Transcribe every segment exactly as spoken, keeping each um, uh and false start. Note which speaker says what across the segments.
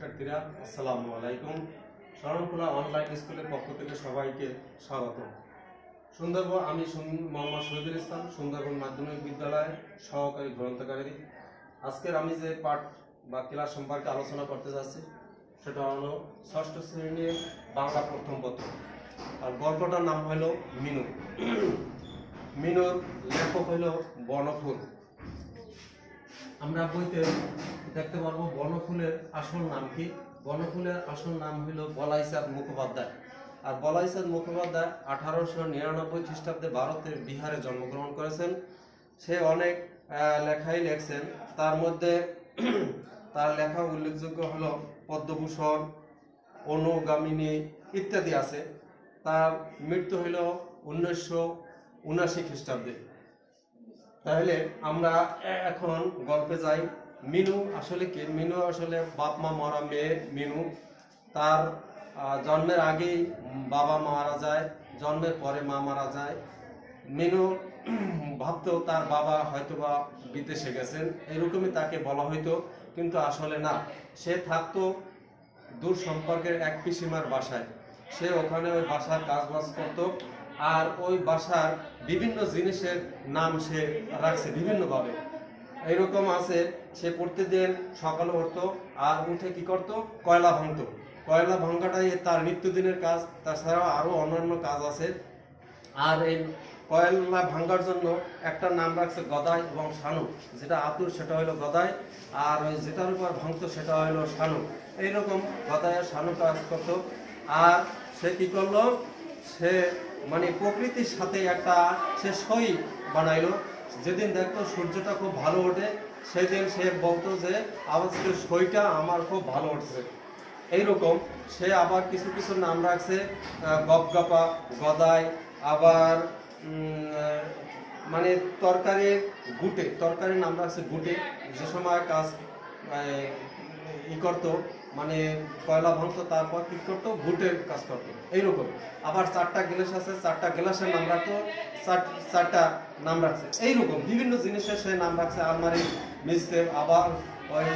Speaker 1: শিক্ষার্থীরা আসসালামু আলাইকুম। শরণখোলা অনলাইন স্কুলের পক্ষ থেকে সবাইকে স্বাগত। সুন্দরবন আমি মোহাম্মদ শহীদুল ইসলাম, সুন্দরবন মাধ্যমিক বিদ্যালয়ের সহকারী গ্রন্থকারী। আজকের আমি যে পাঠ বা ক্লাস সম্পর্কে আলোচনা করতে যাচ্ছি সেটা হলো ষষ্ঠ শ্রেণীর বাংলা প্রথম পত্র, আর গল্পটার নাম হলো মিনু। মিনুর লেখক হইল বনফুল। আমরা বইতে দেখতে পারবো বনফুলের আসল নাম কি। বনফুলের আসল নাম হইল বলাইচাঁদ মুখোপাধ্যায়। আর বলাইচাঁদ মুখোপাধ্যায় আঠারোশো নিরানব্বই খ্রিস্টাব্দে ভারতের বিহারে জন্মগ্রহণ করেছেন। সে অনেক লেখাই লেখছেন, তার মধ্যে তার লেখা উল্লেখযোগ্য হলো পদ্মভূষণ, অনুগামিনী ইত্যাদি আছে। তার মৃত্যু হইল উনিশশো উনাশি খ্রিস্টাব্দে। তাহলে আমরা এখন গল্পে যাই। মিনু আসলে কি? মিনু আসলে বাপ মা মরা মেয়ে মিনু। তার জন্মের আগেই বাবা মারা যায়, জন্মের পরে মা মারা যায়। মিনু ভাবতো তার বাবা হয়তোবা বিদেশে গেছেন, এরকমই তাকে বলা হইতো, কিন্তু আসলে না। সে থাকতো দূর সম্পর্কের এক পিসিমার বাসায়। সে ওখানে ওই বাসার কাজবাজ করতো, আর ওই বাসার বিভিন্ন জিনিসের নাম সে রাখছে বিভিন্নভাবে। এইরকম আছে, সে প্রতিদিন সকালে উঠতো আর উঠে কি করতো? কয়লা ভাঙতো। কয়লা ভাঙাটাই তার নিত্যদিনের কাজ। তাছাড়াও আরো অন্যান্য কাজ আছে। আর এই কয়লা ভাঙার জন্য একটা নাম রাখছে গদাই এবং শানু। যেটা আতুর সেটা হলো গদাই, আর ওই যেটার উপর ভাঙতো সেটা হলো শানু। এইরকম গদাই আর শানু কাজ করতো। আর সে কি করলো? সে মানে প্রকৃতির সাথে একটা সে সই বানাইলো। যেদিন দেখতো সূর্যটা খুব ভালো ওঠে, সেদিন সে বলতো যে আজকের সইটা আমার খুব ভালো উঠছে। এইরকম সে আবার কিছু কিছু নাম রাখছে, গপগপা, গদাই, আবার মানে তরকারির গুটে, তরকারির নাম রাখছে গুটে। যে সময় কাজ ই করতো, মানে কয়লা ভাঙতো, তারপর কি করতো? গুটের কাজ করতো। এইরকম আবার চারটা গ্লাস আছে, চারটা গ্লাসের নাম রাখতো, চারটা নাম রাখছে। এইরকম বিভিন্ন জিনিসের সে নাম রাখছে। আলমারি মিস্ত্রি, আবার ওই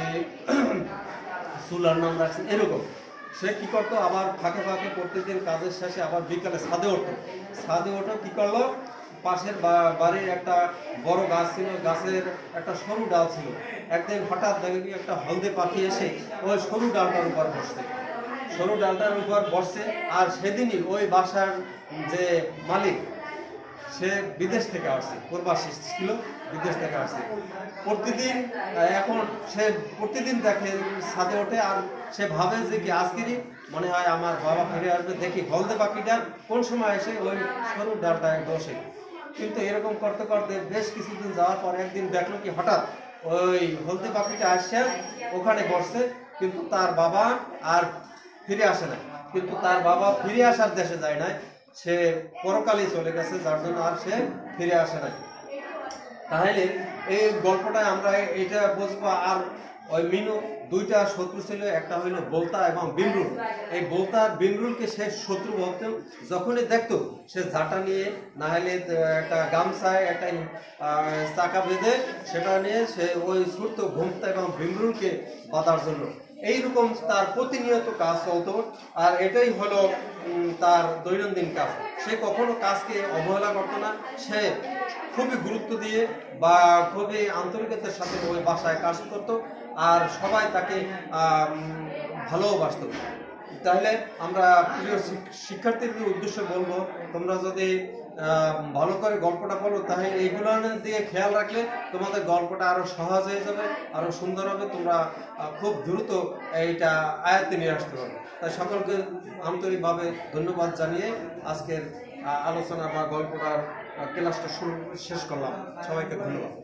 Speaker 1: চুলার নাম রাখছে। এরকম সে কি করতো? আবার ফাঁকে ফাঁকে প্রত্যেকদিন কাজের শেষে আবার বিকালে ছাদে উঠতো। ছাদে উঠে কি করলো? পাশের বাড়ির একটা বড় গাছ ছিল, গাছের একটা সরু ডাল ছিল। একদিন হঠাৎ দেখে কি একটা হলদে পাখি এসে ওই সরু ডালটার উপর বসছে, সরু ডালটার উপর বসছে। আর সেদিনই ওই বাসার যে মালিক, সে বিদেশ থেকে আসছে, প্রবাসী ছিল, বিদেশ থেকে আসছে। প্রতিদিন এখন সে প্রতিদিন দেখে ছাদে ওঠে, আর সে ভাবে যে কি আজকেরই মনে হয় আমার বাবা ফিরে আসবে, দেখি হলদে পাখিটা কোন সময় এসে ওই সরু ডালটা বসে। কিন্তু এরকম করতে করতে বেশ কিছুদিন যাওয়ার পর একদিন দেখলো কি হঠাৎ ওই হলদে পাখিটা আসছে, ওখানে বসছে, কিন্তু তার বাবা আর ফিরে আসে না। কিন্তু তার বাবা ফিরে আসার দেশে যায় নাই, সে পরকালে চলে গেছে, যার জন্য আর সে ফিরে আসে নাই। তাহলে এই গল্পটায় আমরা এটা বুঝবো। আর ওই মিনু দুইটা শত্রু ছিল, একটা হইলো বোলতা এবং বিমরুল। এই বোলতা আর বিমরুলকে সে শত্রু ভাবতো। যখনই দেখতো সে ঝাঁটা নিয়ে, না হলে একটা গামছায় একটা চাকা বেঁধে সেটা নিয়ে সে ওই ছুটতো বোলতা এবং বিমরুলকে বাঁধার জন্য। এইরকম তার প্রতিনিয়ত কাজ চলতো। আর এটাই হলো তার দৈনন্দিন কাজ। সে কখনো কাজকে অবহেলা করতো না। সে খুবই গুরুত্ব দিয়ে বা খুবই আন্তরিকতার সাথে ওই বাসায় কাজ করত, আর সবাই তাকে ভালোবাসত। তাহলে আমরা প্রিয় শিক্ষার্থীদের উদ্দেশ্যে বলবো, তোমরা যদি ভালো করে গল্পটা বলো, তাহলে এইগুলো দিয়ে খেয়াল রাখলে তোমাদের গল্পটা আরো সহজ হয়ে যাবে, আরো সুন্দর হবে। তোমরা খুব দ্রুত এইটা আয়ত্তে নিয়ে আসতে পারবে। তাই সকলকে আন্তরিকভাবে ধন্যবাদ জানিয়ে আজকের আলোচনা বা গল্পটার ক্লাসটা শুরু শেষ করলাম। সবাইকে ধন্যবাদ।